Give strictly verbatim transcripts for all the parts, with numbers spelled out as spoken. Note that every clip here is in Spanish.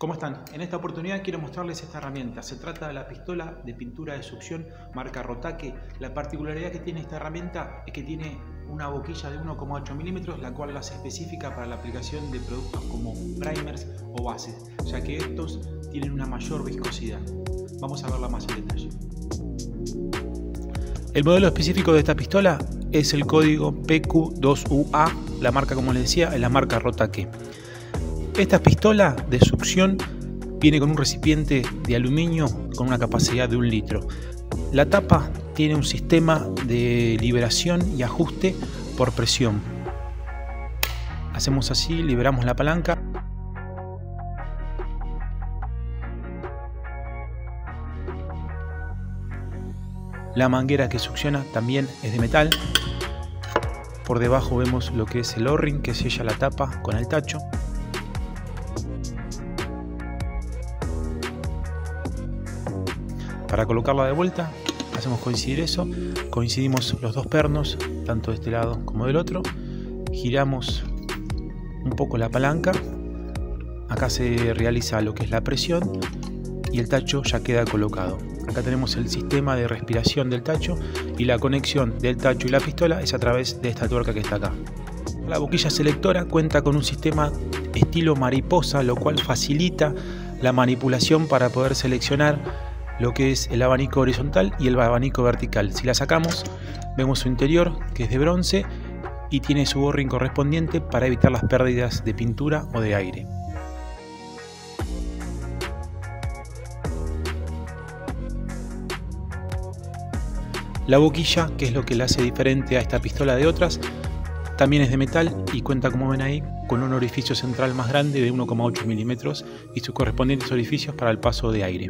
¿Cómo están? En esta oportunidad quiero mostrarles esta herramienta. Se trata de la pistola de pintura de succión marca Rotake. La particularidad que tiene esta herramienta es que tiene una boquilla de uno coma ocho milímetros, la cual la hace específica para la aplicación de productos como primers o bases, ya que estos tienen una mayor viscosidad. Vamos a verla más en detalle. El modelo específico de esta pistola es el código P Q dos U A, la marca, como les decía, es la marca Rotake. Esta pistola de succión viene con un recipiente de aluminio con una capacidad de un litro. La tapa tiene un sistema de liberación y ajuste por presión. Hacemos así, liberamos la palanca. La manguera que succiona también es de metal. Por debajo vemos lo que es el O-ring que sella la tapa con el tacho. Para colocarla de vuelta hacemos coincidir eso, coincidimos los dos pernos, tanto de este lado como del otro, giramos un poco la palanca, acá se realiza lo que es la presión y el tacho ya queda colocado. Acá tenemos el sistema de respiración del tacho y la conexión del tacho y la pistola es a través de esta tuerca que está acá. La boquilla selectora cuenta con un sistema estilo mariposa, lo cual facilita la manipulación para poder seleccionar lo que es el abanico horizontal y el abanico vertical. Si la sacamos, vemos su interior, que es de bronce y tiene su O-ring correspondiente para evitar las pérdidas de pintura o de aire. La boquilla, que es lo que la hace diferente a esta pistola de otras, también es de metal y cuenta, como ven ahí, con un orificio central más grande de uno coma ocho milímetros y sus correspondientes orificios para el paso de aire.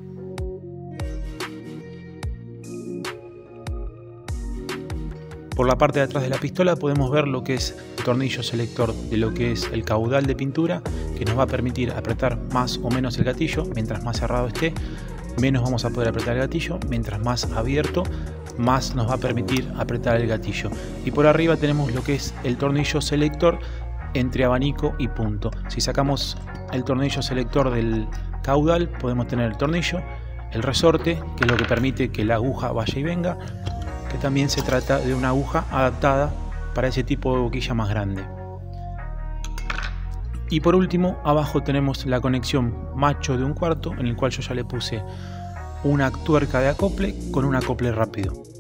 Por la parte de atrás de la pistola podemos ver lo que es el tornillo selector de lo que es el caudal de pintura, que nos va a permitir apretar más o menos el gatillo. Mientras más cerrado esté, menos vamos a poder apretar el gatillo. Mientras más abierto, más nos va a permitir apretar el gatillo. Y por arriba tenemos lo que es el tornillo selector entre abanico y punto. Si sacamos el tornillo selector del caudal, podemos tener el tornillo, el resorte, que es lo que permite que la aguja vaya y venga, que también se trata de una aguja adaptada para ese tipo de boquilla más grande. Y por último, abajo tenemos la conexión macho de un cuarto, en el cual yo ya le puse una tuerca de acople con un acople rápido.